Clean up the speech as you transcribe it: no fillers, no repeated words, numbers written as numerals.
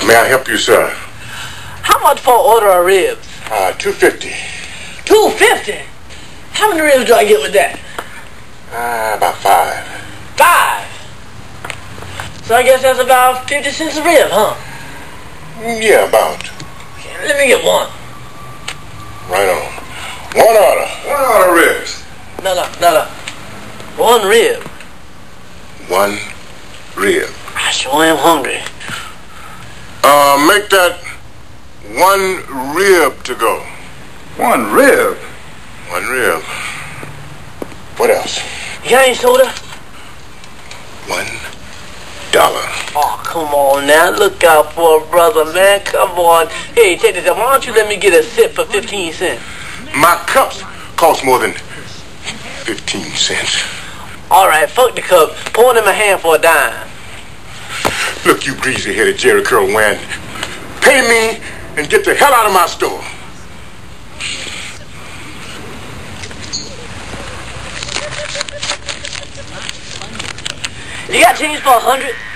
May I help you, sir? How much for an order of ribs? $2.50. $2.50? How many ribs do I get with that? About 5. 5? So I guess that's about 50 cents a rib, huh? Yeah, about. Okay, let me get one. Right on. One order. One order ribs. No. One rib. One rib. I sure am hungry. Make that one rib to go. One rib? One rib. What else? You got any soda? $1. Oh, come on now. Look out for a brother, man. Come on. Hey, take this. Why don't you let me get a sip for 15 cents? My cups cost more than 15 cents. All right, fuck the cup. Pour it in my hand for a dime. Look, you greasy-headed Jerry Curl Wand. Pay me and get the hell out of my store. You got change for 100?